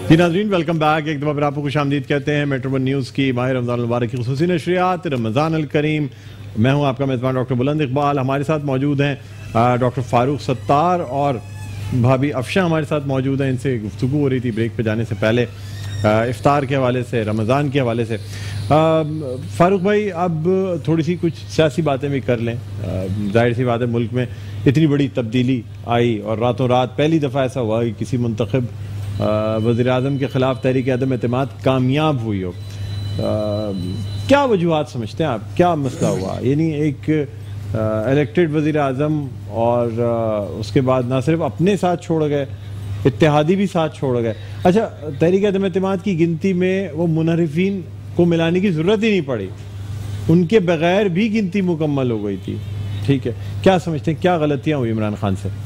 जी नाज़रीन, welcome back. एक दफ़ा फिर आपको खुशामदीद कहते हैं मेट्रो वन न्यूज़ की माह रमज़ान मुबारक की खुसूसी नशरियात रमज़ान अल करीम। मैं हूं आपका मेज़बान डॉक्टर बुलंद इकबाल। हमारे साथ मौजूद हैं डॉक्टर फ़ारूक सत्तार और भाभी अफशा हमारे साथ मौजूद हैं। इनसे गुफ्तगू हो रही थी ब्रेक पे जाने से पहले इफ्तार के हवाले से, रमज़ान के हवाले से। फ़ारूक भाई, अब थोड़ी सी कुछ सियासी बातें भी कर लें। जाहिर सी बात है, मुल्क में इतनी बड़ी तब्दीली आई और रातों रात पहली दफ़ा ऐसा हुआ कि किसी मुंतखब वज़ीर आज़म के ख़िलाफ़ तहरीक अदम एतमाद कामयाब हुई हो। क्या वजूहात समझते हैं आप, क्या मसला हुआ? यानी एक इलेक्टेड वज़ीर आज़म और उसके बाद ना सिर्फ अपने साथ छोड़ गए, इत्तेहादी भी साथ छोड़ गए। अच्छा, तहरीक अदम एतमाद की गिनती में वो मुनहरिफीन को मिलाने की ज़रूरत ही नहीं पड़ी, उनके बगैर भी गिनती मुकम्मल हो गई थी। ठीक है, क्या समझते हैं, क्या गलतियाँ हुई इमरान खान से?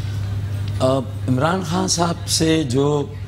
इमरान खान साहब से जो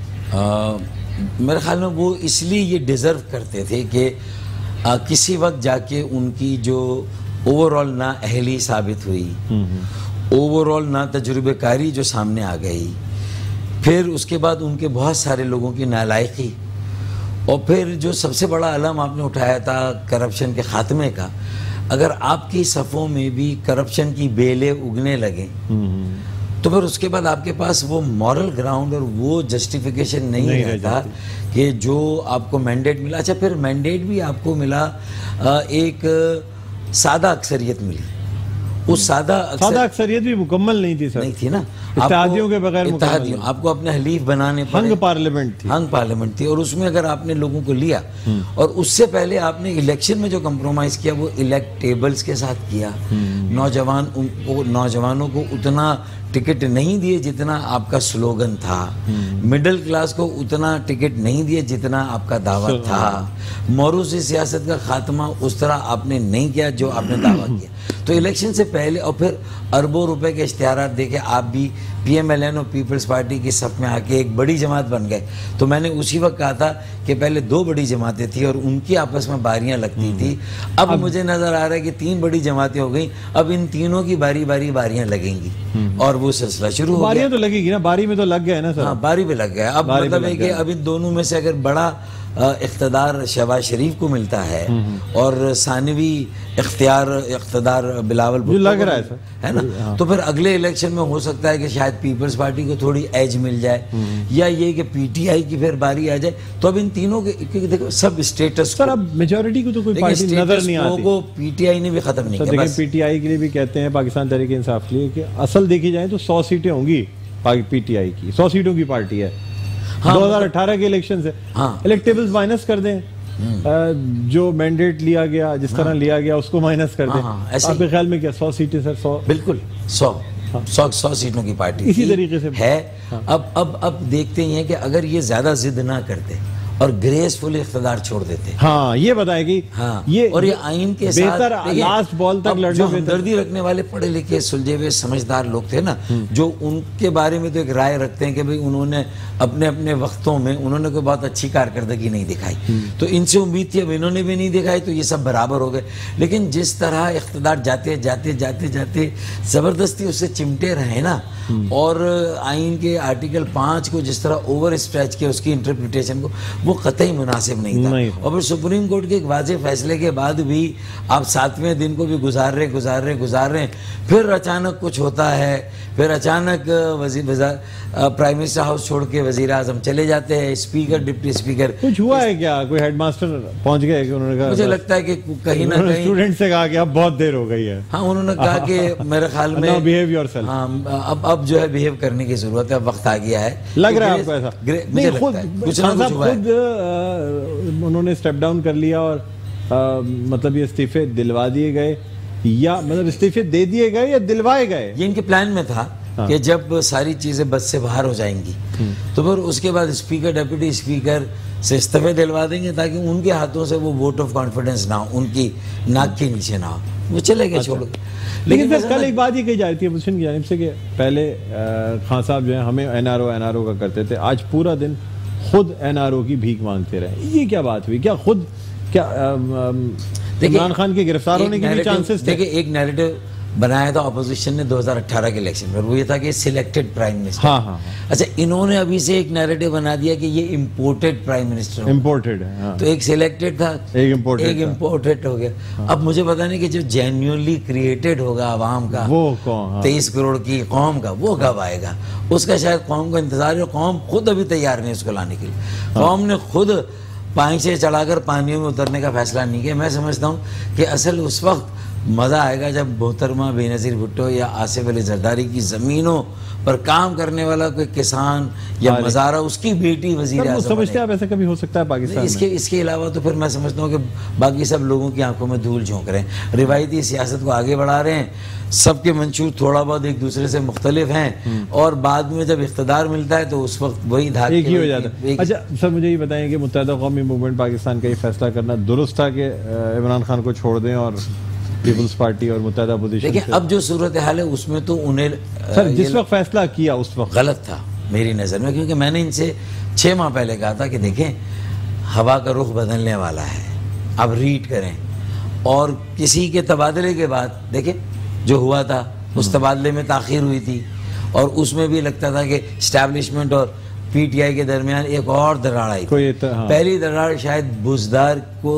मेरे ख्याल में वो इसलिए ये डिज़र्व करते थे कि किसी वक्त जाके उनकी जो ओवरऑल ना अहली साबित हुई, ओवरऑल ना तजुर्बेकारी जो सामने आ गई, फिर उसके बाद उनके बहुत सारे लोगों की नालायकी, और फिर जो सबसे बड़ा अलम आपने उठाया था करप्शन के ख़ात्मे का, अगर आपकी सफ़ों में भी करप्शन की बेलें उगने लगें तो फिर उसके बाद आपके पास वो मॉरल ग्राउंड और वो जस्टिफिकेशन नहीं रहता कि जो आपको मैंडेट मिला। अच्छा, फिर मैंडेट भी आपको मिला, एक सादा अक्सरियत मिली। उस सादा अक्सरियत भी मुकम्मल नहीं थी सर, नहीं थी ना, इत्तेहादियों के बगैर इत्तेहादियों आपको अपने हलीफ बनाने पड़े। हंग पार्लियामेंट थी और उसमें अगर आपने लोगों को लिया और उससे पहले आपने इलेक्शन में जो कंप्रोमाइज़ किया वो इलेक्टेबल्स के साथ किया। नौजवानों को उतना टिकट नहीं दिए जितना आपका स्लोगन था, मिडिल क्लास को उतना टिकट नहीं दिए जितना आपका दावा था, मौरूसी सियासत का खात्मा उस तरह आपने नहीं किया जो आपने दावा किया। तो इलेक्शन से पहले और फिर अरबों रुपए के इश्तिहारात देके आप भी PMLN और पीपल्स पार्टी की सफ़ में आके एक बड़ी जमात बन गए। तो मैंने उसी वक्त कहा था कि पहले दो बड़ी जमातें थी और उनकी आपस में बारियां लगती थी। अब मुझे नज़र आ रहा है कि तीन बड़ी जमातें हो गई, अब इन तीनों की बारियां लगेंगी और वो सिलसिला शुरू हो गया। बारियां तो लगेगी ना, बारी में तो लग गया ना सर। हाँ, बारी पे लग गया। अब मतलब है कि अब इन दोनों में से अगर बड़ा इख्तदार शहबाज शरीफ को मिलता है और सानवी इख्तदार बिलावल भुट्टो लग रहा है सर, है ना, तो फिर अगले इलेक्शन में हो सकता है कि शायद पीपल्स पार्टी को थोड़ी एज मिल जाए या ये कि PTI की फिर बारी आ जाए। तो अब इन तीनों के, क्योंकि देखो सब स्टेटस सर, अब मेजॉरिटी को तो कोई पार्टी नजर नहीं आती, को PTI ने भी खत्म नहीं किया। PTI के लिए भी कहते हैं, पाकिस्तान तहरीक इंसाफ के लिए, कि असल देखी जाए तो 100 सीटें होंगी PTI की, 100 सीटों की पार्टी है। 2018 के इलेक्शन से इलेक्टेबल्स माइनस कर दें, जो मैंडेट लिया गया, जिस तरह लिया गया उसको माइनस कर दें। आपके ख्याल में क्या 100 सीटें सर? 100 बिल्कुल 100 सीटों की पार्टी इसी तरीके से है। अब देखते ही हैं कि अगर ये ज्यादा जिद ना करते और ग्रेसफुल इख्तिदार छोड़ देते। हाँ, ये बताए कि ये और ये आइन के साथ लास्ट बॉल तक लड़ने में हमदर्दी रखने वाले पढ़े लिखे सुलझे हुए समझदार लोग थे ना, जो उनके बारे में तो एक राय रखते हैं कि भाई उन्होंने अपने अपने वक्तों में उन्होंने कोई बहुत अच्छी कारकर्दगी नहीं दिखाई, तो इनसे उम्मीद थी, अब इन्होंने भी नहीं दिखाई तो ये सब बराबर हो गए। लेकिन जिस तरह इख्तिदार जाते जाते जाते जाते ज़बरदस्ती उससे चिमटे रहे ना, और आइन के आर्टिकल 5 को जिस तरह ओवर स्ट्रेच किया, उसकी इंटरप्रिटेशन को, वो कतई मुनासिब नहीं था। और फिर सुप्रीम कोर्ट के एक वाज़ेह फैसले के बाद भी आप 7वें दिन को भी गुजार रहे, फिर अचानक कुछ होता है, फिर अचानक प्राइम मिनिस्टर हाउस छोड़ के वज़ीर आज़म चले जाते हैं, स्पीकर डिप्टी स्पीकर। कुछ हुआ है क्या? कोई हेडमास्टर पहुंच गए कि उन्होंने कहा? मुझे लगता है कि कहीं ना कहीं स्टूडेंट से कहा कि अब बहुत देर हो गई है। हाँ, उन्होंने कहा कि मेरे ख्याल में बिहेव योरसेल्फ। हाँ, अब जो है बिहेव करने की जरूरत है, वक्त आ गया है। लग रहा है आपको ऐसा? मुझे लगता है कुछ ना कुछ हुआ है। उन्होंने स्टेप डाउन कर लिया और मतलब ये इस्तीफे दिलवा दिए गए, या मतलब इस्तीफे दे दिए गए या दिलवाए गए? ये इनके प्लान में था कि जब सारी चीजें बस से बाहर हो जाएंगी तो फिर उसके बाद स्पीकर डिप्टी स्पीकर से इस्तीफे दिलवा देंगे ताकि उनके हाथों से वो वोट ऑफ कॉन्फिडेंस ना हो, उनकी नाक के नीचे ना हो, वो चले गए छोड़। लेकिन सर, कल एक बात ये कही जा रही थी अपोजिशन की जानिब से कि पहले खान साहब जो है हमें NRO का करते थे, आज पूरा दिन खुद NRO की भीख मांगते रहे। ये क्या बात हुई? क्या खुद इमरान खान के गिरफ्तार होने के भी चांसेस थे? देखिए, एक नैरेटिव बनाया था ऑपोजिशन ने 2018 के इलेक्शन में, वो ये था कि सिलेक्टेड प्राइम मिनिस्टर। हाँ हाँ। अच्छा, इन्होंने अभी से एक नैरेटिव बना दिया कि ये इम्पोर्टेड प्राइम मिनिस्टर, इम्पोर्टेड है। हाँ। तो एक सिलेक्टेड था, एक इम्पोर्टेड हो गया। हाँ। अब मुझे पता नहीं कि जो जेन्युइनली क्रिएटेड होगा आवाम का, वो कौन? 23 करोड़ की कौम का, वो कब आएगा? उसका शायद कौम को इंतजार है। कौम खुद अभी तैयार नहीं उसको लाने के लिए। कौम ने खुद पांचे चढ़ाकर पानियों में उतरने का फैसला नहीं किया। मैं समझता हूँ कि असल उस वक्त मज़ा आएगा जब मोहतरमा बेनज़ीर भुट्टो या आसिफ अली जरदारी की ज़मीनों पर काम करने वाला कोई किसान या मज़ारा उसकी बेटी वज़ीर आज़म। समझते हैं आप ऐसा कभी हो सकता है पाकिस्तान में? इसके अलावा तो फिर मैं समझता हूँ कि बाकी सब लोगों की आंखों में धूल झोंक रहे हैं, रिवायती सियासत को आगे बढ़ा रहे हैं, सबके मंशूर थोड़ा बहुत एक दूसरे से मुख्तलिफ हैं, और बाद में जब इख्तिदार मिलता है तो उस वक्त वही धागे एक ही हो जाता है। अच्छा सर, मुझे ये बताएं कि मुत्तहिदा कौमी मूवमेंट पाकिस्तान का ये फैसला करना दुरुस्त था कि इमरान खान को छोड़ दें और पीपल्स पार्टी और मुत्तहिदा अपोजिशन? देखिए, अब जो सूरत हाल है उसमें तो उन्हें सर जिस वक्त फैसला किया उस वक्त गलत था मेरी नज़र में, क्योंकि मैंने इनसे 6 माह पहले कहा था कि देखें हवा का रुख बदलने वाला है, अब रीड करें। और किसी के तबादले के बाद देखें जो हुआ था, उस तबादले में ताख़ीर हुई थी और उसमें भी लगता था कि इस्टेब्लिशमेंट और पीटीआई के दरमियान एक और दरार आई थी। हाँ। पहली दरार शायद बुज़दार को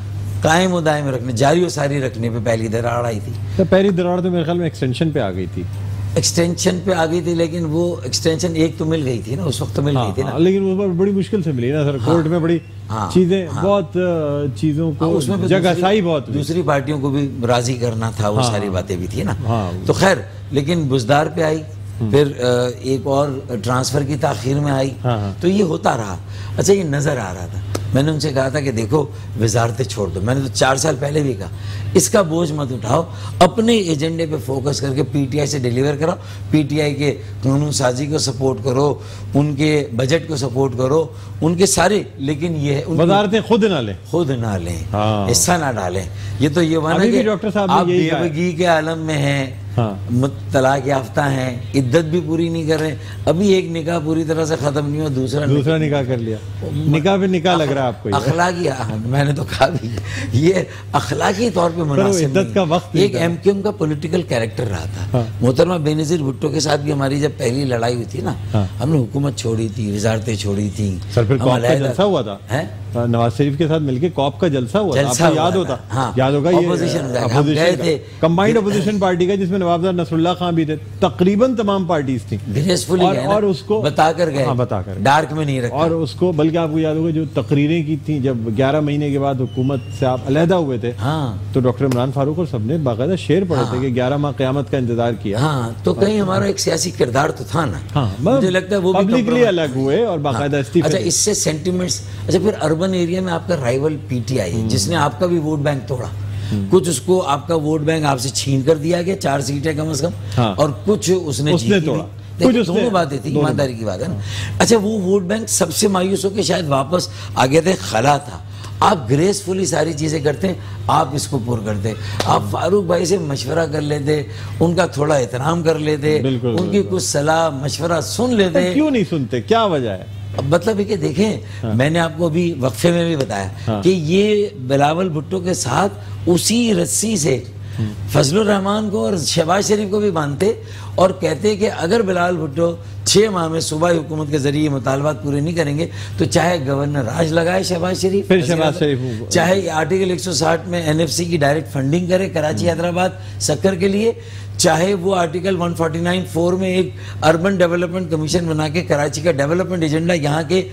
कायम दायम रखने, जारी और सारी रखने पे पहली दरार आई थी। तो पहली दरार तो मेरे ख्याल में एक्सटेंशन पे आ गई थी। एक्सटेंशन पे आ गई थी, लेकिन वो एक्सटेंशन एक तो मिल गई थी ना, उस वक्त तो मिल गई थी ना। लेकिन वो बड़ी मुश्किल से मिली ना सर, कोर्ट में बड़ी चीजें, बहुत चीज़ों को उसमें जगहसाई बहुत, दूसरी पार्टियों को भी राजी करना था, वो सारी बातें भी थी ना। तो खैर, लेकिन बुज़दार पे आई, फिर एक और ट्रांसफर की ताखीर में आई, तो ये होता रहा। अच्छा, ये नजर आ रहा था। मैंने उनसे कहा था कि देखो वजारतें छोड़ दो, मैंने तो 4 साल पहले भी कहा, इसका बोझ मत उठाओ, अपने एजेंडे पे फोकस करके पीटीआई से डिलीवर करो, पीटीआई के कानून साजी को सपोर्ट करो, उनके बजट को सपोर्ट करो, उनके सारे, लेकिन ये वजारतें खुद ना लें, हिस्सा ना डालें। ये तो ये माना कि डॉक्टर साहब आप बेवगी के आलम में हैं, तलाक याफ्ता हैं, इद्दत भी पूरी नहीं कर रहे, अभी एक निकाह पूरी तरह से खत्म नहीं हुआ, दूसरा निकाह कर लिया, निकाह पे निकाह लग रहा है आपको? अखलाकी, मैंने तो कहा भी ये अखलाकी तौर पे मुनासिब इद्दत का वक्त एक एमक्यूएम का पॉलिटिकल कैरेक्टर रहा था। मोहतरमा बेनज़ीर भुट्टो के साथ भी हमारी जब पहली लड़ाई हुई थी ना, हमने हुकूमत छोड़ी थी, वजारतें छोड़ी थी। सर फिर कॉप का जलसा हुआ था, नवाज शरीफ के साथ मिलके कॉप का जलसा हुआ था, आपको याद होता? याद होगा, ये कंबाइंड अपोजिशन पार्टी का जिसमें नवाबदार नसरुल्लाह खान भी थे, तकरीबन तमाम पार्टीज थी, ग्रेसफुली और उसको बताकर गए, बताकर डार्क में नहीं रखा। और उसको बल्कि आपको याद होगा जो तकरीरें की थी जब 11 महीने के बाद हुकूमत से आप अलहदा हुए थे, तो डॉक्टर इमरान फारूक और सबने बाकायदा शेर पढ़े थे कि 11 माह क़यामत का इंतजार किया। तो कहीं हमारा एक सियासी किरदार तो था ना, मुझे लगता है वो पब्लिकली अलग हुए और बाकायदा इस्तीफे। अच्छा, इससे सेंटिमेंट्स। अच्छा, फिर अर्बन एरिया में आपका राइवल पीटीआई जिसने आपका भी वोट बैंक तोड़ा, कुछ उसको आपका वोट बैंक आपसे छीन कर दिया गया, 4 सीटें कम से कम, और कुछ उसने तोड़ा। दोनों बातें थी, ईमानदारी की बात है ना। अच्छा, वो वोट बैंक सबसे मायूस होकर शायद वापस आ गए थे, खला था। आप ग्रेसफुली सारी चीजें करते हैं, आप इसको पुर करते, आप फारूक भाई से मशवरा कर लेते, उनका थोड़ा एहतराम कर लेते, उनकी कुछ सलाह मशवरा सुन लेते। क्यों नहीं सुनते, क्या वजह है? अब मतलब है कि देखें, मैंने आपको अभी वक्फे में भी बताया कि ये बिलावल भुट्टो के साथ उसी रस्सी से फजलुर रहमान को और शहबाज शरीफ को भी बांधते और कहते कि अगर बिलावल भुट्टो 6 माह में सूबाई हुकूमत के जरिए मुतालबात पूरे नहीं करेंगे तो चाहे गवर्नर राज लगाए शहबाज शरीफ, चाहे आर्टिकल 160 में एनएफसी की डायरेक्ट फंडिंग करे कराची हैदराबाद शक्कर के लिए, चाहे वो आर्टिकल 149(4) में एक अर्बन डेवलपमेंट कमीशन बना के कराची का डेवलपमेंट एजेंडा यहाँ के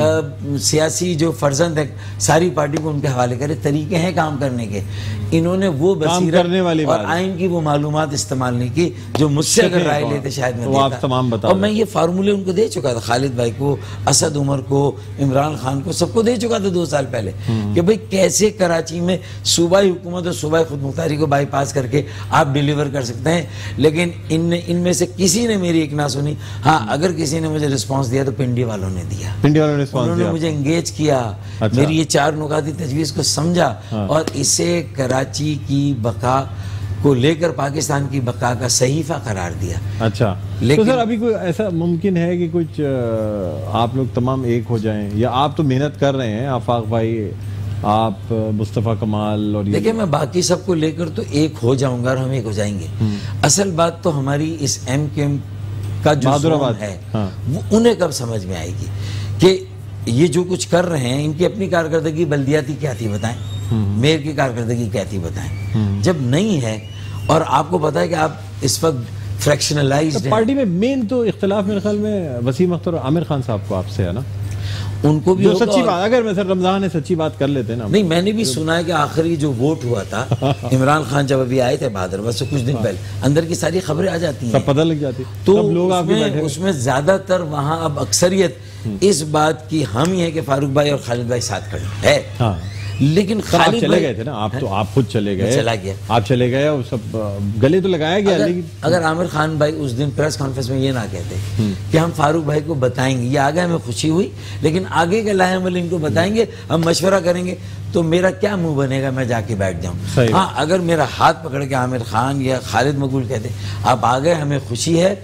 सियासी जो फर्जंद है सारी पार्टी को उनके हवाले करे। तरीके हैं काम करने के, इन्होंने वो बसीरत और आइन की वो मालूमात इस्तेमाल नहीं की जो मुझसे अगर राय लेते शायद मैं देता। और मैं ये फार्मूले उनको दे चुका था, खालिद भाई को, असद उमर को, इमरान खान को, सबको दे चुका था 2 साल पहले कि भाई कैसे कराची में सूबाई हुकूमत और सूबाई खुदमुख्तारी को बाईपास करके आप डिलीवर कर सकते हैं। लेकिन इनमें से किसी ने मेरी एक ना सुनी। हाँ, अगर किसी ने मुझे रिस्पांस दिया तो पिंडी वालों ने दिया, उन्होंने मुझे एंगेज किया, मेरी ये 4 नुकाती तजवीज़ को समझा और इसे कराची की बका को लेकर पाकिस्तान की बका का सहीफा करार दिया। अच्छा, लेकिन तो सर अभी कोई ऐसा मुमकिन है कि कुछ आप लोग तमाम एक हो जाएं, या आप तो मेहनत कर रहे हैं, आफाक भाई आप मुस्तफ़ा कमाल और देखिए मैं बाकी सबको लेकर तो एक हो जाऊंगा और हम एक हो जाएंगे। असल बात तो हमारी इस MQM का जो जोन है वो उन्हें कब समझ में आएगी कि ये जो कुछ कर रहे हैं इनकी अपनी कारकर्दगी बल्दियाती क्या थी बताएं, मेयर की कारकर्दगी क्या थी बताएं। जब नहीं है और आपको पता है कि आप इस वक्त फ्रैक्शनलाइज्ड पार्टी में मेन तो इख्तिलाफ मेरे ख्याल में वसीम अख्तर और आमिर खान साहब को आपसे है ना, उनको भी जो सच्ची बात, अगर मैं सर रमजान है सच्ची बात कर लेते ना। नहीं मैंने भी सुना है कि आखिरी जो वोट हुआ था इमरान खान जब अभी आए थे भादरवा से कुछ दिन पहले, अंदर की सारी खबरें आ जाती हैं, सब पता लग जाती, तो लोग उसमें ज्यादातर वहाँ अब अक्सरियत इस बात की हम ही है कि फारूक भाई और खालिद भाई साथ खड़े हैं। लेकिन आप चले गए थे ना, आप तो आप खुद चले गए, चला गया, आप चले गए और सब गले तो लगाया गया। लेकिन अगर आमिर खान भाई उस दिन प्रेस कॉन्फ्रेंस में ये ना कहते कि हम फारूक भाई को बताएंगे, ये आ गए हमें खुशी हुई, लेकिन आगे के लाएमल इनको बताएंगे, हम मशवरा करेंगे, तो मेरा क्या मुंह बनेगा मैं जाके बैठ जाऊं। हाँ अगर मेरा हाथ पकड़ के आमिर खान या खालिद मकबूल कहते आप आ गए हमें खुशी है,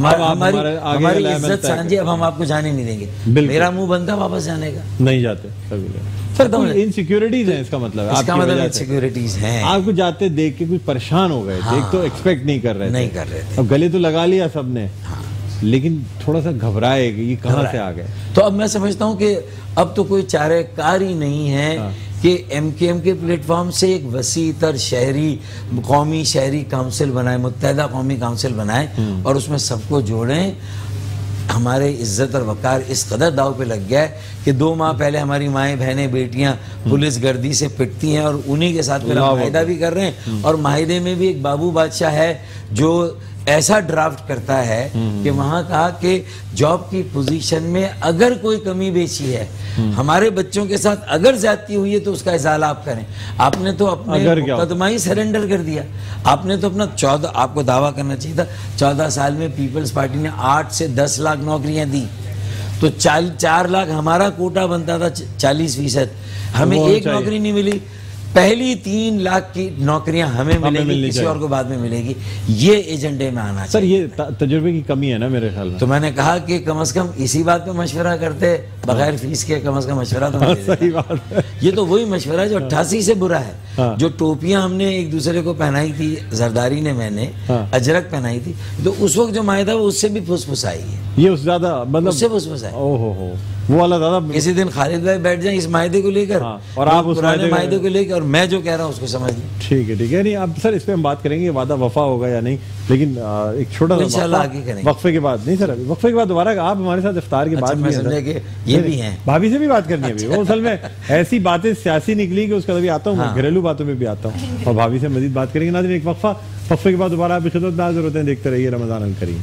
हमारी इज्जत सांझी, अब हम आपको जाने नहीं देंगे, मेरा मुंह बनता वापस जाने का, नहीं जाते सर। इनसिक्योरिटीज हैं, इसका मतलब है, इसका मतलब इनसिक्योरिटीज हैं। आपको जाते देख के कुछ परेशान हो गए थे, एक तो एक्सपेक्ट नहीं कर रहे थे, अब गले तो लगा लिया सबने, लेकिन थोड़ा सा घबराए कि ये कहाँ से आ गए। तो अब मैं समझता हूँ कि अब तो कोई चारेकार ही नहीं है कि MQM के प्लेटफॉर्म से एक वसी तर शहरी कौमी शहरी काउंसिल बनाए, मुत्तहदा कौमी काउंसिल बनाए और उसमें सबको जोड़ें। हमारे इज्जत और वकार इस कदर दाव पे लग गया है कि 2 माह पहले हमारी माएँ बहनें बेटियां पुलिस गर्दी से पिटती हैं और उन्हीं के साथ मेरा माहिदा भी कर रहे हैं। और माहिदे में भी एक बाबू बादशाह है जो ऐसा ड्राफ्ट करता है कि वहाँ कहा कि जॉब की पोजीशन में अगर कोई कमी बेची है, हमारे बच्चों के साथ अगर ज्यादती हुई है तो उसका इजाला आप करें। आपने तो अपने मुकदमा ही सरेंडर कर दिया, आपने तो अपना 14, आपको दावा करना चाहिए था 14 साल में पीपल्स पार्टी ने 8 से 10 लाख नौकरियां दी, तो 4 लाख हमारा कोटा बनता था 40%, हमें एक नौकरी नहीं मिली। पहली 3 लाख की नौकरियां हमें मिलेगी, किसी और को बाद में मिलेगी, ये एजेंडे में आना सर। ये तजुर्बे की कमी है ना मेरे ख्याल में। तो मैंने कहा कि कम से कम इसी बात पे मशवरा करते, बगैर फीस के कम से कम मशवरा तो सही बात है। ये तो वही मशवरा जो 88 से बुरा है। जो टोपियां हमने एक दूसरे को पहनाई थी, जरदारी ने मैंने अजरक पहनाई थी, तो उस वक्त जो माहिदा वो उससे भी फुसफुस आई है, ये उससे ज्यादा मतलब उससे फुसफुस आई। ओहो वो वाला दादा, किसी दिन खालिद भाई बैठ जाए इस मायदे को लेकर और आप उस मायदे को लेकर, और मैं जो कह रहा हूँ उसको समझ लें। ठीक है नहीं, अब सर इस पे हम बात करेंगे वादा वफा होगा या नहीं, लेकिन एक छोटा सा वक्फे के बाद, नहीं सर अभी वक्फे के बाद दोबारा आप हमारे साथ इफ्तार के बाद ये भी हैं, भाभी से भी बात करनी है अभी। वो असल में ऐसी बातें सियासी निकली कि उसका अभी आता हूँ, घरेलू बातों में भी आता हूँ, और भाभी से मजीद बात करेंगे। नाज़रीन एक वक्फे के बाद दोबारा आपकी खिदमत में हाजिर होते हैं, देखते रहिए रमज़ान अल करीम।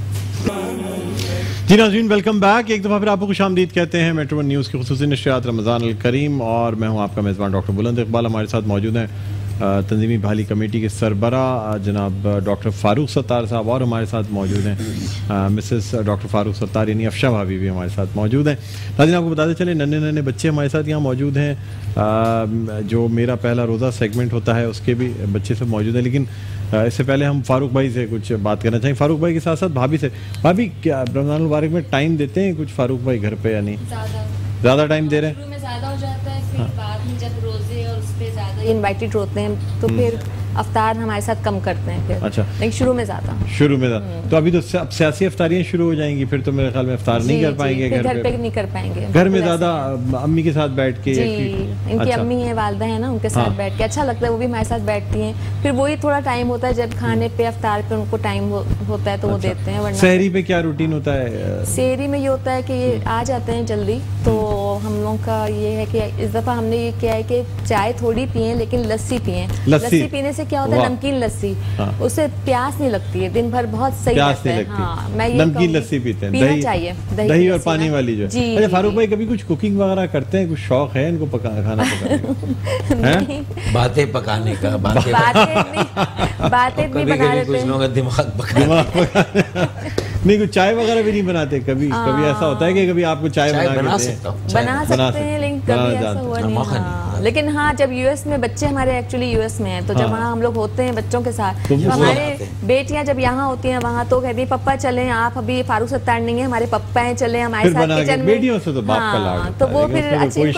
जी नाज़रीन वेलकम बैक, एक दफ़ा फिर आपको खुशामदीद कहते हैं मेट्रो वन न्यूज़ की खुसूसी नशरियात रमज़ान अल करीम, और मैं हूँ आपका मेज़बान डॉक्टर बुलंद इकबाल। हमारे साथ मौजूद हैं तंजीमी बहाली कमेटी के सरबरा जनाब डॉक्टर फ़ारूक सत्तार साहब, और हमारे साथ मौजूद हैं मिसेस डॉक्टर फ़ारूक सत्तार यानी अफशा भाभी भी हमारे साथ मौजूद हैं। नाज़रीन आपको बताते चले नन्हे बच्चे हमारे साथ यहाँ मौजूद हैं। जो मेरा पहला रोज़ा सेगमेंट होता है उसके भी बच्चे सब मौजूद हैं, लेकिन इससे पहले हम फारूक भाई से कुछ बात करना चाहेंगे। फारूक भाई के साथ साथ भाभी से। भाभी क्या रमज़ान मुबारक में टाइम देते हैं कुछ फारूक भाई घर पे या नहीं? ज़्यादा टाइम दे रहे हैं? ज़्यादा हो जाता है, फिर बाद में जब रोजे और उस पे ज़्यादा इनवाइटेड होते हैं तो फिर अफ्तार हमारे साथ कम करते हैं फिर। अच्छा, लेकिन शुरू में ज़्यादा तो अभी तो अब सियासी अफ्तारियाँ शुरू हो जाएंगी, फिर तो मेरे ख्याल में अफ्तार नहीं कर पाएंगे घर पे नहीं कर पाएंगे। घर में ज़्यादा अम्मी के साथ बैठ के, इनकी अम्मी है वालदा है ना, उनके साथ बैठ के अच्छा लगता है, वो भी हमारे साथ बैठती हैं। फिर वही थोड़ा टाइम होता है जब खाने पे अफ्तार पे उनको टाइम होता है तो वो देते हैं। वरना सहरी पे क्या रूटीन होता है? सहरी में ये होता है कि ये आ जाते हैं जल्दी, तो हम लोगों का ये है कि इस दफ़ा हमने ये किया है कि चाय थोड़ी पिए लेकिन लस्सी पिए। लस्सी पीने से क्या होता है, नमकीन लस्सी, उससे प्यास नहीं लगती है, दिन भर बहुत सही रहता है। हाँ, मैं ये नमकीन लस्सी पीते हैं, चाहिए दही और पानी वाली जो। अच्छा फारूक भाई कभी कुछ कुकिंग वगैरह करते हैं, कुछ शौक है इनको खाना पकाने? बातें पकाने का, बातें भी बना लेते हैं, कुछ लोगों का दिमाग पकाने नहीं कुछ चाय वगैरह भी नहीं बनाते कभी? कभी ऐसा होता है कि कभी आपको चाय बना सकते हैं, लेकिन कभी ऐसा हुआ नहीं। हाँ, लेकिन हाँ जब यूएस में बच्चे हमारे एक्चुअली यूएस में हैं तो जब वहाँ हम लोग होते हैं बच्चों के साथ तो हमारे बेटियां जब यहाँ होती हैं वहाँ तो कहती हैं पप्पा चलें, आप अभी फारूक सत्तार नहीं है, हमारे पप्पा हैं, चले हमारे साथ किचन में। तो वो फिर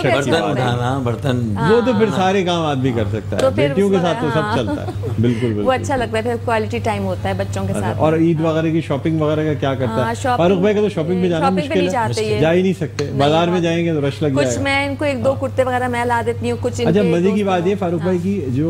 बर्तन वो तो फिर सारे काम आदमी कर सकता है, बेटियों के साथ तो सब चलता है। बिल्कुल वो अच्छा लगता है, फिर क्वालिटी टाइम होता है बच्चों के साथ। और ईद वगैरह की शॉपिंग वगैरह का क्या करता है फारूक भाई का? तो शॉपिंग पे जाना मुश्किल है, जा ही नहीं सकते, बाजार में जाएंगे तो रश लग जाएगा। कुछ मैं इनको एक दो कुर्ते वगैरह मैं ला देती हूँ कुछ। अच्छा मजे की बात ये फारूक भाई की जो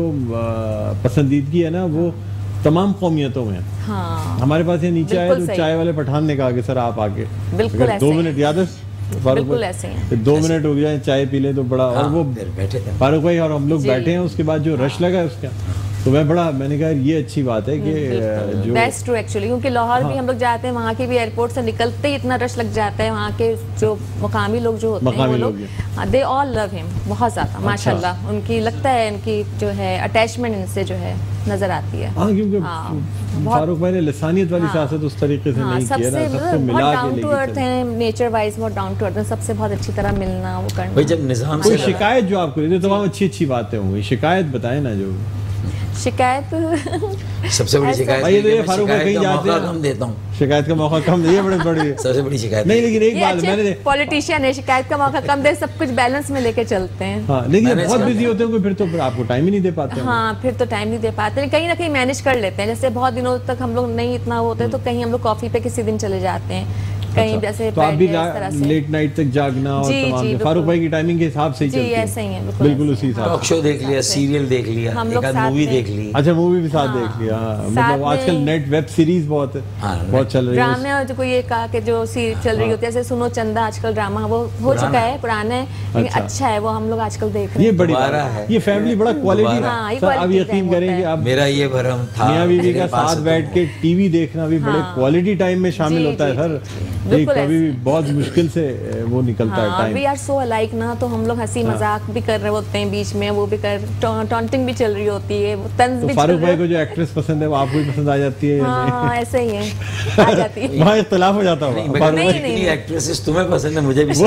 पसंदीदगी है ना वो तमाम कौमियतों में। हाँ, हमारे पास ये नीचे आए तो चाय वाले पठान ने कहा कि सर आप आके बिल्कुल 2 मिनट याद है बिल्कुल ऐसे हैं 2 मिनट हो गया चाय पी ले तो बड़ा। और वो बैठे थे फारूक भाई और हम लोग बैठे हैं, उसके बाद जो रश लगा है उसका तो मैंने कहा ये अच्छी बात है कि जो दैट्स ट्रू एक्चुअली, क्योंकि लाहौर भी हम लोग जाते हैं, वहाँ के भी एयरपोर्ट से निकलते ही इतना रश लग जाता है। वहाँ के जो मकामी लोग जो होते हैं वो लोग दे ऑल लव हिम बहुत ज़्यादा माशाल्लाह। उनकी लगता है इनकी जो है अटैचमेंट इनसे जो है नजर आती है। हाँ क्योंकि फारूक भाई ने लिसानियत वाली सियासत उस तरीके से नहीं किया ना, सबको मिला के डाउन टू अर्थ है, नेचर वाइज बहुत डाउन टू अर्थ है, सबसे बहुत अच्छी तरह मिलना वो करना। भाई जब निजाम कोई शिकायत जो आपको देते तमाम अच्छी बातें होंगी, शिकायत बताएं ना। जो शिकायत सबसे बड़ी शिकायत भाई तो ये फारूक भाई कहीं जाते हैं कम देता हूँ, शिकायत का मौका कम दे, बड़ी बड़ी सबसे बड़ी शिकायत नहीं। लेकिन एक बात मैंने पॉलिटिशियन है, शिकायत का मौका कम दे, सब कुछ बैलेंस में लेके चलते हैं। हाँ, लेकिन बहुत बिजी होते हैं फिर तो आपको टाइम ही नहीं दे पाते। हाँ फिर तो टाइम नहीं दे पाते, कहीं ना कहीं मैनेज कर लेते हैं। जैसे बहुत दिनों तक हम लोग नहीं इतना होते तो कहीं हम लोग कॉफी पे किसी दिन चले जाते हैं कहीं। जैसे तो आप भी लेट नाइट तक जागना और तमाम फारूक भाई की टाइमिंग के हिसाब से ही चलती है। ऐसे ही है बिल्कुल उसी हिसाब। टॉक शो देख लिया, सीरियल देख लिया, एक आध मूवी देख ली। अच्छा मूवी भी साथ देख लिया। मतलब आजकल नेट वेब सीरीज बहुत चल रही है। ड्रामे और जो कोई ये कहा कि जो चल रही होती है जैसे सुनो चंदा, आजकल ड्रामा वो हो चुका है, पुराना है लेकिन अच्छा है, वो हम लोग आजकल देख रहे हैं। ये बड़ी है, ये फैमिली बड़ा क्वालिटी। आप यकीन करेंगे आप मेरा ये भरम था मियां बीवी का साथ बैठ के टीवी देखना भी बड़े क्वालिटी टाइम में शामिल होता है सर। कभी भी बहुत मुश्किल से वो निकलता है time. We are so alike ना, तो हम लोग हंसी मजाक भी कर रहे होते हैं बीच में, वो भी कर टॉन्टिंग भी चल रही होती है, तंज भी। फारूक भाई को जो एक्ट्रेस पसंद है वो आपको भी पसंद आ जाती है? हाँ ऐसे ही है, आ जाती है। वहाँ इख्तिलाफ हो जाता होगा। नहीं एक्ट्रेसेस तुम्हें पसंद है, मुझे भी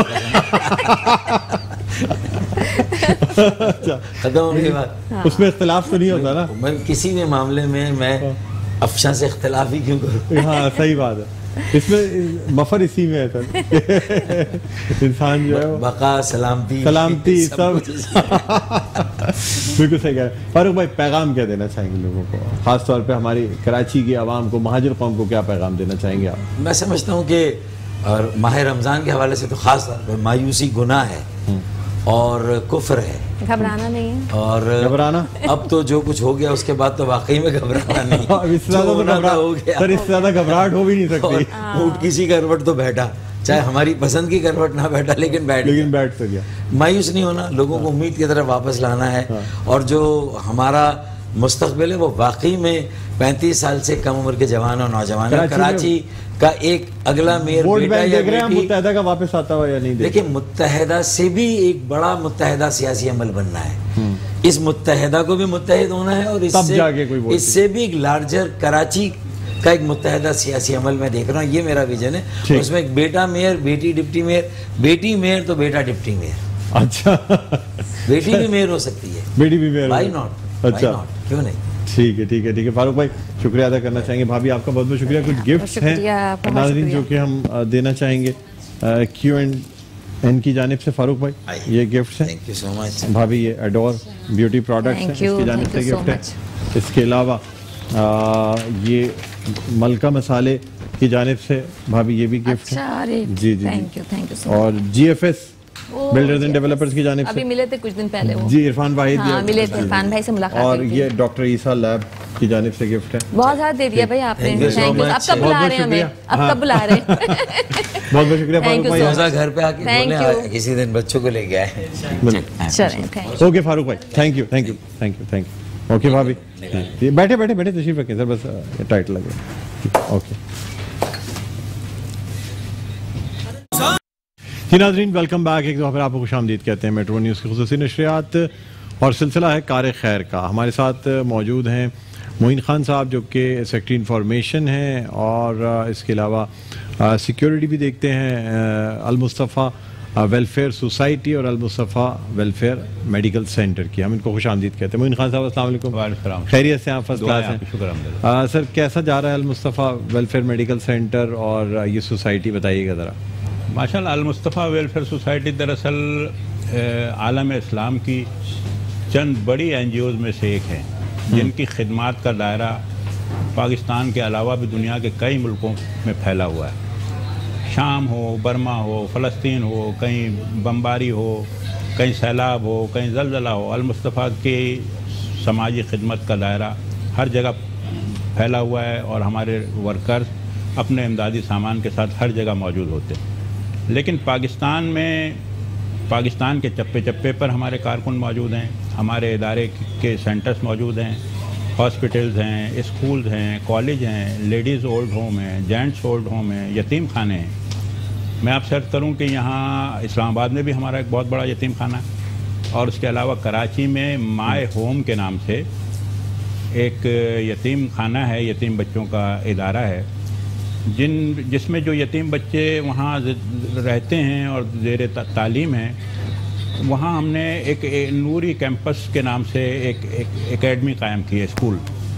खत्म हो गई बात। उसमें इख्तिलाफ तो नहीं होता ना? मैं किसी भी मामले में मैं अफशा से इख्तिलाफ ही क्यों करूँ? हाँ सही बात है, इसमें मफर इसी में है सर। इंसान जो है बका सलामती सब बिल्कुल सही कह रहे हैं। फारूक भाई पैगाम क्या देना चाहेंगे लोगों को, खास तौर पे हमारी कराची की आवाम को, महाजिर कौम को क्या पैगाम देना चाहेंगे आप? मैं समझता हूँ कि और माह रमज़ान के हवाले से तो खास तौर पर मायूसी गुनाह है और कुफ्र है, घबराना नहीं है। और घबराना अब तो जो कुछ हो गया उसके बाद तो वाकई में घबराना नहीं। इससे ज्यादा तो घबराहट हो भी नहीं सकती। ऊँट किसी करवट तो बैठा, चाहे हमारी पसंद की करवट ना बैठा लेकिन बैठ तो गया। मायूस नहीं होना, लोगों को उम्मीद की तरफ वापस लाना है। और जो हमारा मुस्तकबिल है वो वाकई में 35 साल से कम उम्र के जवान और नौजवान है। कराची का एक अगला मेयर बेटा या बेटी मुत्तहदा का वापस आता हुआ या नहीं? देखिए मुत्तहदा से भी एक बड़ा मुत्तहदा सियासी अमल बनना है। इस मुत्तहदा को भी मुत्तहिद होना है और इससे भी एक लार्जर कराची का एक मुत्तहदा सियासी अमल मैं देख रहा हूँ, ये मेरा विजन है। उसमें एक बेटा मेयर, बेटी डिप्टी मेयर, बेटी मेयर तो बेटा डिप्टी मेयर। अच्छा बेटी भी मेयर हो सकती है, बेटी भी मेयर, व्हाई नॉट? अच्छा क्यों नहीं? ठीक है फारूक भाई शुक्रिया अदा करना चाहेंगे। भाभी आपका बहुत बहुत शुक्रिया। कुछ गिफ्ट्स हैं नाज़रीन जो कि हम देना चाहेंगे Q&A की जानिब से। फारूक भाई ये गिफ्ट्स हैं, थैंक यू सो मच। भाभी ये अडोर ब्यूटी प्रोडक्ट्स हैं, इसकी जानिब से गिफ्ट है। इसके अलावा ये मलका मसाले की जानिब से भाभी ये भी गिफ्ट है। जी थैंक यू। और GFS बिल्डर्स एंड डेवलपर्स की जानिब से अभी मिले थे कुछ दिन पहले वो। जी इरफान भाई मिले थे, इरफान भाई से मुलाकात। और ये डॉक्टर ईसा लैब की जानिब से गिफ्ट है। बहुत सारा दे दिया भाई आपने, थैंक यू। अब कब बुला रहे हैं हमें, अब कब बुला रहे हैं? बहुत बहुत शुक्रिया फारूक भाई। घर पे आके बोले किसी दिन बच्चों को लेके आए। ओके फारूक भाई, थैंक यू। ओके भाभी बैठे तशरीफ रखें सर, बस टाइट लगे। ओके जी नाज़रीन, वेलकम बैक। एक दफ़ा फिर आपको खुशामदीद कहते हैं मेट्रो न्यूज़ की खुसूसी नशरियात और सिलसिला है कार खैर का। हमारे साथ मौजूद हैं मोइन खान साहब जो कि सेक्रेटरी इंफॉर्मेशन हैं और इसके अलावा सिक्योरिटी भी देखते हैं। अल मुस्तफ़ा वेलफेयर सोसाइटी और अल-मुस्तफ़ा वेलफेयर मेडिकल सेंटर की। हम इनको खुश आमदीद कहते हैं। मोइन खान साहब अस्सलाम वालेकुम, खैरियत से? आप फर्स्ट क्लास हैं? शुक्र। सर कैसा जा रहा है अल-मुस्तफ़ा वेलफेयर मेडिकल सेंटर और ये सोसाइटी, बताइएगा ज़रा। माशाअल्लाह, अल-मुस्तफ़ा वेलफेयर सोसाइटी दरअसल आलम इस्लाम की चंद बड़ी NGOs में से एक है जिनकी खिदमात का दायरा पाकिस्तान के अलावा भी दुनिया के कई मुल्कों में फैला हुआ है। शाम हो, बर्मा हो, फ़लस्तीन हो, कहीं बमबारी हो, कहीं सैलाब हो, कहीं ज़लज़ला हो, अल-मुस्तफ़ा की समाजी खिदमत का दायरा हर जगह फैला हुआ है और हमारे वर्कर्स अपने इमदादी सामान के साथ हर जगह मौजूद होते हैं। लेकिन पाकिस्तान के चप्पे चप्पे पर हमारे कारकुन मौजूद हैं, हमारे इदारे के सेंटर्स मौजूद हैं, हॉस्पिटल्स हैं, स्कूल्स हैं, कॉलेज हैं, लेडीज़ ओल्ड होम हैं, जेंट्स ओल्ड होम हैं, यतीम खाने हैं। मैं आपसे अर्ज़ करूं कि यहाँ इस्लामाबाद में भी हमारा एक बहुत बड़ा यतीम खाना है और उसके अलावा कराची में माय होम के नाम से एक यतीम खाना है, यतीम बच्चों का इदारा है जिसमें जो यतीम बच्चे वहाँ रहते हैं और ज़ेर तालीम हैं, वहाँ हमने एक नूरी कैंपस के नाम से एक एकेडमी कायम की है, स्कूल,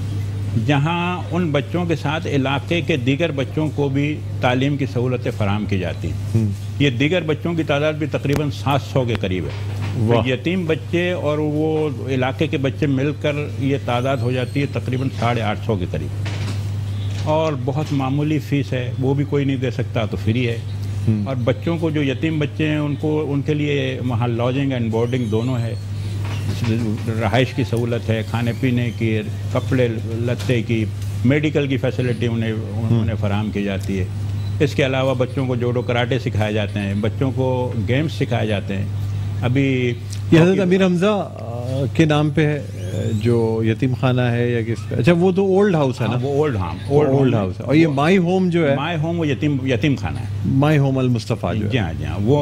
जहाँ उन बच्चों के साथ इलाके के दीगर बच्चों को भी तालीम की सहूलतें फराहम की जाती हैं। ये दीगर बच्चों की तादाद भी तकरीबन 700 के करीब है। तो यतीम बच्चे और वो इलाके के बच्चे मिलकर ये तादाद हो जाती है तकरीबन 850 के करीब। और बहुत मामूली फ़ीस है, वो भी कोई नहीं दे सकता, तो फ्री है। और बच्चों को जो यतीम बच्चे हैं उनके लिए वहाँ लॉजिंग एंड बोर्डिंग दोनों है, रहाइश की सहूलत है, खाने पीने की, कपड़े लत्ते की, मेडिकल की फैसिलिटी उन्हें फराहम की जाती है। इसके अलावा बच्चों को जूडो कराटे सिखाए जाते हैं, बच्चों को गेम्स सिखाए जाते हैं। अभी ये हज़रत अमीर हमज़ा के नाम पे है जो यतीम खाना है या किस? अच्छा, वो तो ओल्ड हाउस है ना? वो ओल्ड हाउस है। और ये माई होम जो है, माई होम वो यतीम खाना है, माई होम अल-मुस्तफ़ा जो है। जी हाँ, जी हाँ, वो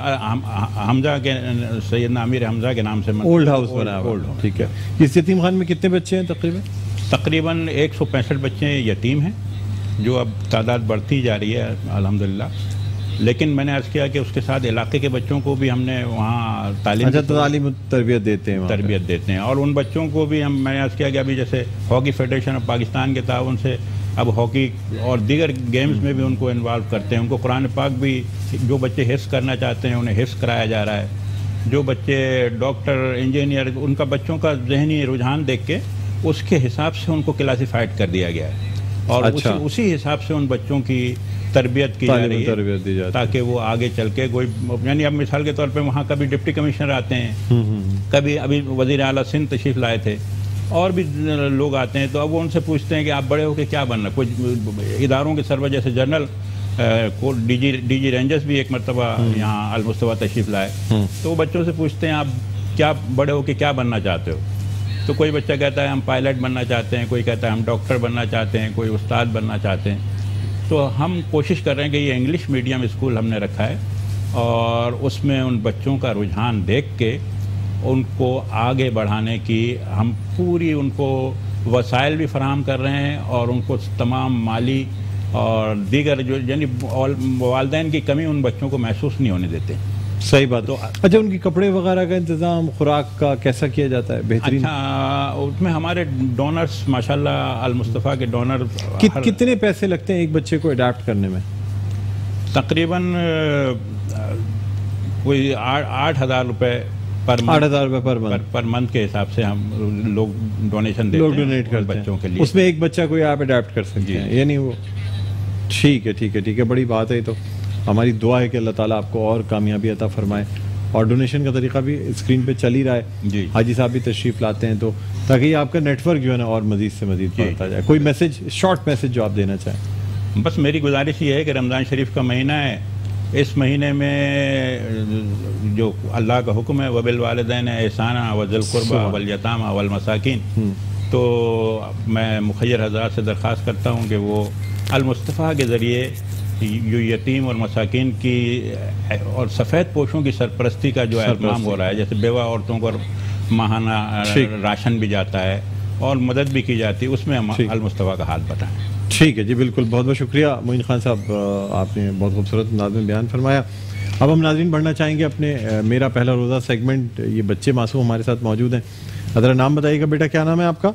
हमजा के सैयदना अमीर हमजा के नाम से ओल्ड हाउस बना है। ठीक है। इस यतीम खाने में कितने बच्चे हैं तकरीबन 165 बच्चे यतीम हैं, जो अब तादाद बढ़ती जा रही है अल्हम्दुलिल्लाह। लेकिन मैंने अर्ज़ किया कि उसके साथ इलाके के बच्चों को भी हमने वहाँ तालीम तरबियत देते हैं और उन बच्चों को भी मैंने अर्ज़ किया कि अभी जैसे हॉकी फेडरेशन ऑफ पाकिस्तान के ताउन से अब हॉकी और दीगर गेम्स में भी उनको इन्वॉल्व करते हैं। उनको कुरान पाक भी, जो बच्चे हिफ्ज़ करना चाहते हैं उन्हें हिफ्ज़ कराया जा रहा है। जो बच्चे डॉक्टर, इंजीनियर, उनका बच्चों का जहनी रुझान देख के उसके हिसाब से उनको क्लासीफाइड कर दिया गया है और उसी हिसाब से उन बच्चों की तरबियत की जा रही है ताकि वो आगे चल के कोई, यानी अब मिसाल के तौर पे वहाँ कभी डिप्टी कमिश्नर आते हैं, कभी अभी वज़ीर आला सिंध तशरीफ़ लाए थे और भी लोग आते हैं, तो अब वो उनसे पूछते हैं कि आप बड़े होकर क्या बनना। कुछ इदारों के सरवर जैसे जनरल को DG रेंजर्स भी एक मरतबा यहाँ अल-मुस्तफ़ा तशरीफ़ लाए, तो वो बच्चों से पूछते हैं आप क्या बड़े होकर क्या बनना चाहते हो। तो कोई बच्चा कहता है हम पायलट बनना चाहते हैं, कोई कहता है हम डॉक्टर बनना चाहते हैं, कोई उस्ताद बनना चाहते हैं। तो हम कोशिश कर रहे हैं कि ये इंग्लिश मीडियम स्कूल हमने रखा है और उसमें उन बच्चों का रुझान देख के उनको आगे बढ़ाने की हम पूरी उनको वसाइल भी फराहम कर रहे हैं और उनको तमाम माली और दीगर जो यानी वालिदैन की कमी उन बच्चों को महसूस नहीं होने देते। सही बात। तो अच्छा, उनकी कपड़े वगैरह का इंतज़ाम, खुराक का कैसा किया जाता है? बेहतरीन। अच्छा, उसमें हमारे डोनर्स माशाल्लाह अल-मुस्तफ़ा के डोनर कितने पैसे लगते हैं एक बच्चे को अडाप्ट करने में? तकरीबन कोई 8,000 रुपये पर मंथ। 8,000 रुपये पर मंथ के हिसाब से हम लोग डोनेशन देते हैं, लोग डोनेट करते हैं बच्चों के लिए। उसमें एक बच्चा कोई आप अडाप्ट कर सकते हैं, यानी वो ठीक है, बड़ी बात है। तो हमारी दुआ है कि अल्लाह ताला आपको और कामयाबी अता फरमाए। और डोनेशन का तरीका भी स्क्रीन पे चल ही रहा है जी। हाजी साहब भी तशरीफ़ लाते हैं, तो ताकि आपका नेटवर्क जो है ना और मज़ीद से मज़ीद बढ़ता जाए। कोई मैसेज, शॉर्ट मैसेज जो आप देना चाहें? बस मेरी गुजारिश ये है कि रमज़ान शरीफ का महीना है, इस महीने में जो अल्लाह का हुक्म है वबिल वालिदैन एहसाना वज़िल क़ुरबा वल यतामा वल मसाकिन, तो मैं मुखय्यर हज़रात से दरख्वास्त करता हूँ कि वो अल-मुस्तफ़ा के ज़रिए जो यतीम और मसाकिन की और सफ़ेद पोशों की सरपरस्ती का जो एहतमाम हो रहा है, जैसे बेवा औरतों को माहाना राशन भी जाता है और मदद भी की जाती है, उसमें हम अल-मुस्तफ़ा का हाथ बताएं। ठीक है जी, बिल्कुल। बहुत बहुत शुक्रिया मोइन खान साहब, आपने बहुत खूबसूरत अंदाज़ में बयान फरमाया। अब हम नाज़रीन बढ़ना चाहेंगे अपने मेरा पहला रोज़ा सेगमेंट। ये बच्चे मासूम हमारे साथ मौजूद हैं। ज़रा नाम बताइएगा बेटा, क्या नाम है आपका?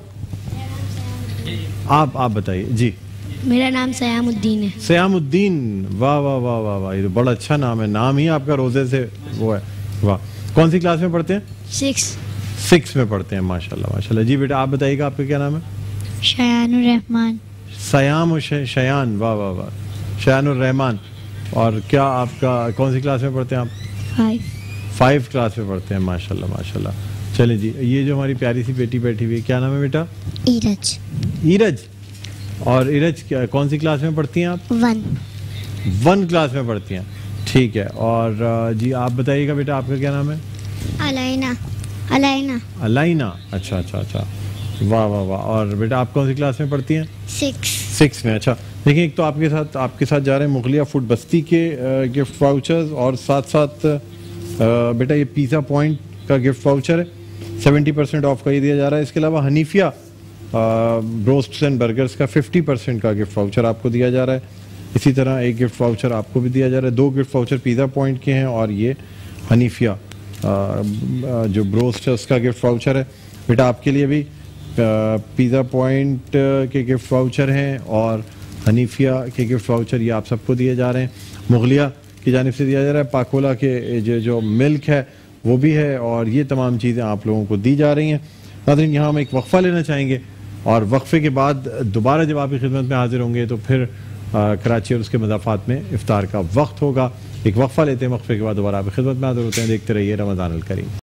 आप बताइए जी। मेरा नाम सयामुद्दीन है। सयामुद्दीन, वाह वाह वाह वाह वाह, ये तो बड़ा अच्छा नाम है। नाम ही आपका रोज़े से वो है, वाह। कौन सी क्लास में पढ़ते हैं? 6 में पढ़ते हैं, माशाल्लाह माशाल्लाह। जी बेटा आप बताइएगा, आपका क्या नाम है? शयानुर रहमान। सयाम शयान, वाह वाह वाह, शयानुर रहमान। और क्या आपका कौन सी क्लास में पढ़ते हैं आप? 5 क्लास में पढ़ते हैं, माशाल्लाह माशाल्लाह। चले जी, ये जो हमारी प्यारी सी बेटी बैठी हुई है, क्या नाम है बेटा? ईरज। ईरज। और ईरज कौन सी क्लास में पढ़ती हैं आप? 1 क्लास में पढ़ती हैं, ठीक है। और जी आप बताइएगा बेटा, आपका क्या नाम है? अलाइना। अलाइना, अच्छा अच्छा अच्छा, वाह वाह वाह। और बेटा आप कौन सी क्लास में पढ़ती हैं? 6 में। अच्छा देखिए, एक तो आपके साथ जा रहे हैं मुगलिया फूड बस्ती के गिफ्ट वाउचर्स, और साथ साथ बेटा ये पिज़्ज़ा पॉइंट का गिफ्ट वाउचर है, 70% ऑफ का ये दिया जा रहा है। इसके अलावा हनीफिया रोस्ट्स एंड बर्गर्स का 50% का गिफ्ट वाउचर आपको दिया जा रहा है। इसी तरह एक गिफ्ट वाउचर आपको भी दिया जा रहा है। 2 गिफ्ट वाउचर पिज़्ज़ा पॉइंट के हैं, और ये हनीफिया जो ब्रोस्ट है उसका गिफ्ट वाउचर है। बेटा आपके लिए भी पिज़्ज़ा पॉइंट के गिफ्ट वाउचर हैं और हनीफिया के गिफ्ट वाउचर, ये आप सबको दिए जा रहे हैं। मुगलिया की जानिब से दिया जा रहा है। पाकोला के जो मिल्क है वो भी है, और ये तमाम चीज़ें आप लोगों को दी जा रही हैं। नाज़रीन यहाँ हम एक वक्फ़ा लेना चाहेंगे, और वक्फ़े के बाद दोबारा जब आपकी खिदमत में हाजिर होंगे तो फिर कराची और उसके मज़ाफ़ात में इफ्तार का वक्त होगा। एक वक्फ़ा लेते हैं, वक्फ़े के बाद दोबारा आपकी खिदमत में हाजिर होते हैं। देखते रहिए रमज़ान अल करीम।